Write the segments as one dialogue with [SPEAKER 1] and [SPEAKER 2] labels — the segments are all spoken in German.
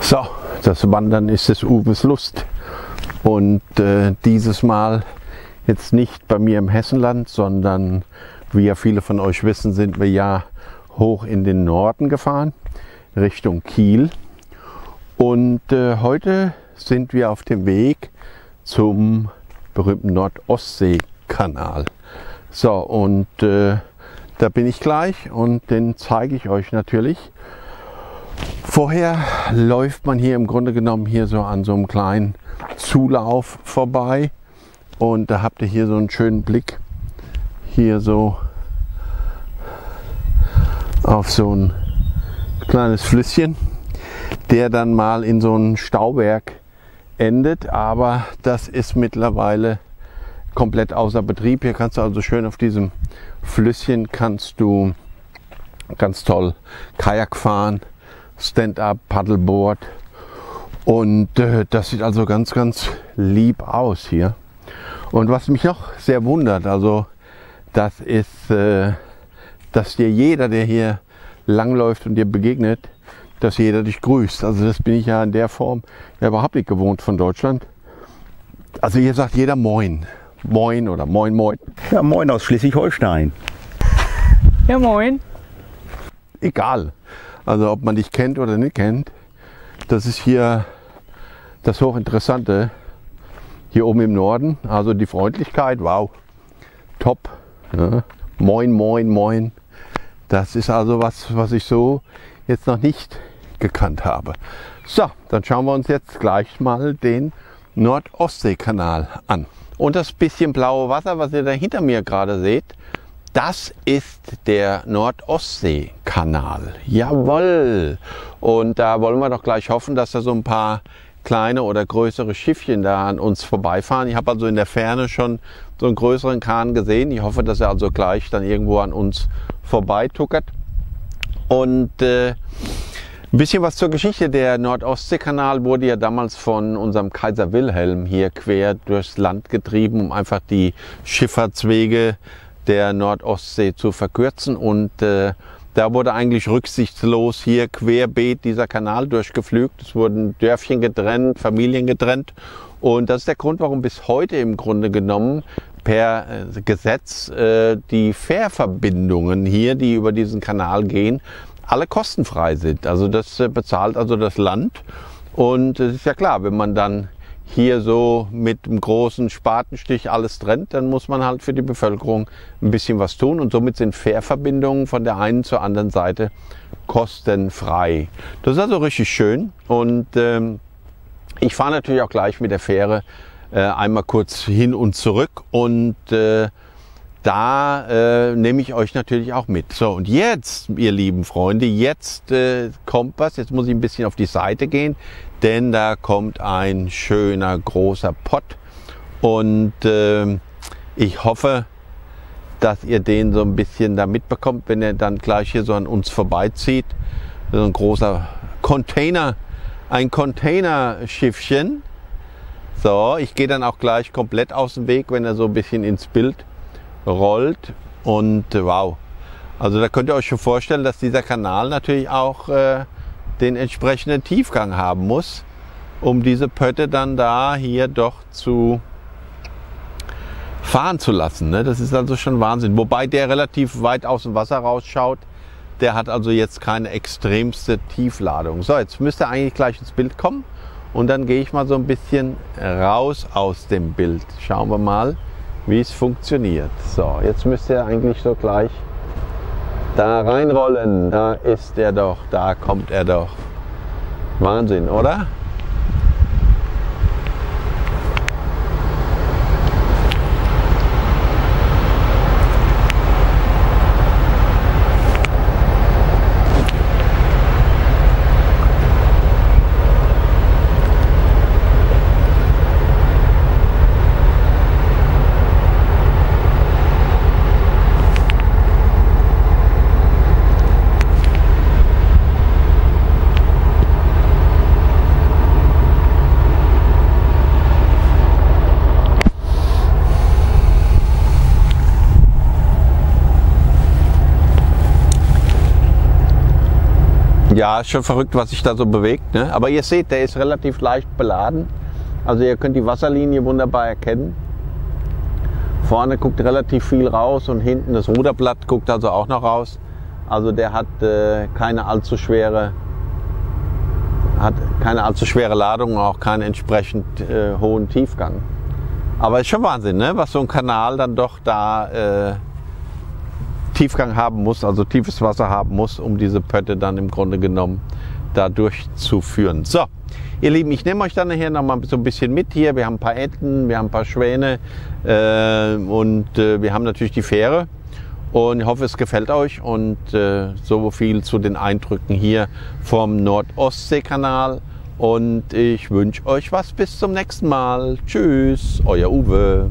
[SPEAKER 1] So, das Wandern ist des Uwes Lust und dieses Mal jetzt nicht bei mir im Hessenland, sondern wie ja viele von euch wissen, sind wir ja hoch in den Norden gefahren, Richtung Kiel, und heute sind wir auf dem Weg zum berühmten Nord-Ostsee-Kanal. So, und da bin ich gleich und den zeige ich euch natürlich. Vorher läuft man hier im Grunde genommen hier so an so einem kleinen Zulauf vorbei und da habt ihr hier so einen schönen Blick hier so auf so ein kleines Flüsschen, der dann mal in so ein Stauwerk endet, aber das ist mittlerweile komplett außer Betrieb. Hier kannst du also schön auf diesem Flüsschen kannst du ganz toll Kajak fahren, Stand-up, Paddleboard, und das sieht also ganz, ganz lieb aus hier. Und was mich noch sehr wundert, also das ist, dass dir jeder, der hier langläuft und dir begegnet, dass jeder dich grüßt. Also das bin ich ja in der Form ja überhaupt nicht gewohnt von Deutschland. Also hier sagt jeder Moin. Moin oder Moin Moin.
[SPEAKER 2] Ja, Moin aus Schleswig-Holstein.
[SPEAKER 3] Ja, moin.
[SPEAKER 1] Egal. Also ob man dich kennt oder nicht kennt, das ist hier das Hochinteressante. Hier oben im Norden, also die Freundlichkeit, wow, top. Ja. Moin, moin, moin. Das ist also was ich so jetzt noch nicht gekannt habe. So, dann schauen wir uns jetzt gleich mal den Nord-Ostsee-Kanal an. Und das bisschen blaue Wasser, was ihr da hinter mir gerade seht, das ist der Nord-Ostsee-Kanal. Jawohl! Und da wollen wir doch gleich hoffen, dass da so ein paar kleine oder größere Schiffchen da an uns vorbeifahren. Ich habe also in der Ferne schon so einen größeren Kahn gesehen. Ich hoffe, dass er also gleich dann irgendwo an uns vorbeituckert. Und ein bisschen was zur Geschichte. Der Nord-Ostsee-Kanal wurde ja damals von unserem Kaiser Wilhelm hier quer durchs Land getrieben, um einfach die Schifffahrtswege der Nordostsee zu verkürzen, und da wurde eigentlich rücksichtslos hier querbeet dieser Kanal durchgepflügt. Es wurden Dörfchen getrennt, Familien getrennt, und das ist der Grund, warum bis heute im Grunde genommen per Gesetz die Fährverbindungen hier, die über diesen Kanal gehen, alle kostenfrei sind. Also das bezahlt also das Land, und es ist ja klar, wenn man dann hier so mit einem großen Spatenstich alles trennt, dann muss man halt für die Bevölkerung ein bisschen was tun, und somit sind Fährverbindungen von der einen zur anderen Seite kostenfrei. Das ist also richtig schön, und ich fahre natürlich auch gleich mit der Fähre einmal kurz hin und zurück, und da nehme ich euch natürlich auch mit. So, und jetzt, ihr lieben Freunde, jetzt kommt was. Jetzt muss ich ein bisschen auf die Seite gehen, denn da kommt ein schöner großer Pott, und ich hoffe, dass ihr den so ein bisschen da mitbekommt, wenn er dann gleich hier so an uns vorbeizieht. So ein großer Container, ein Containerschiffchen. So, ich gehe dann auch gleich komplett aus dem Weg, wenn er so ein bisschen ins Bild rollt, und wow. Also da könnt ihr euch schon vorstellen, dass dieser Kanal natürlich auch den entsprechenden Tiefgang haben muss, um diese Pötte dann da hier doch zu fahren zu lassen. Ne? Das ist also schon Wahnsinn. Wobei der relativ weit aus dem Wasser rausschaut. Der hat also jetzt keine extremste Tiefladung. So, jetzt müsste er eigentlich gleich ins Bild kommen, und dann gehe ich mal so ein bisschen raus aus dem Bild. Schauen wir mal, wie es funktioniert. So, jetzt müsste er eigentlich so gleich da reinrollen. Da ist er doch, da kommt er doch. Wahnsinn, oder? Ja, ist schon verrückt, was sich da so bewegt, ne? Aber ihr seht, der ist relativ leicht beladen. Also ihr könnt die Wasserlinie wunderbar erkennen. Vorne guckt relativ viel raus und hinten das Ruderblatt guckt also auch noch raus. Also der hat keine allzu schwere Ladung, auch keinen entsprechend hohen Tiefgang. Aber ist schon Wahnsinn, ne? Was so ein Kanal dann doch da Tiefgang haben muss, also tiefes Wasser haben muss, um diese Pötte dann im Grunde genommen da durchzuführen. So, ihr Lieben, ich nehme euch dann nachher noch mal so ein bisschen mit hier. Wir haben ein paar Enten, wir haben ein paar Schwäne und wir haben natürlich die Fähre. Und ich hoffe, es gefällt euch und so viel zu den Eindrücken hier vom Nord-Ostsee-Kanal. Und ich wünsche euch was. Bis zum nächsten Mal. Tschüss, euer Uwe.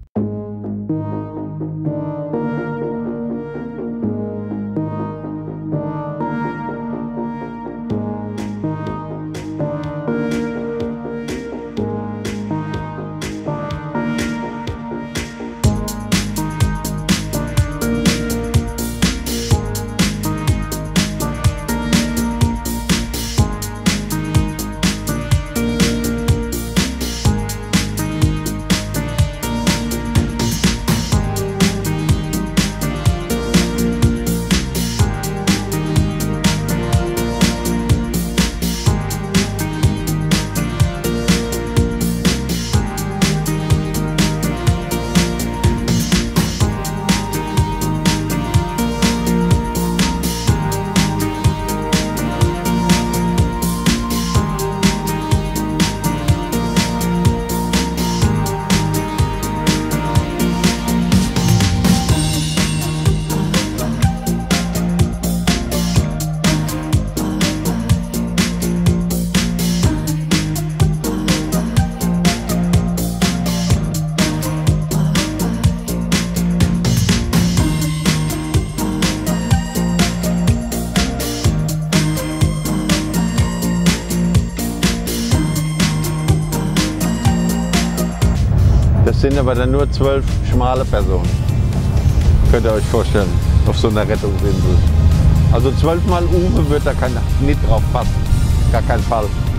[SPEAKER 1] Das sind aber dann nur 12 schmale Personen. Könnt ihr euch vorstellen, auf so einer Rettungsinsel. Also 12 mal Uwe wird da nicht drauf passen. Gar kein Fall.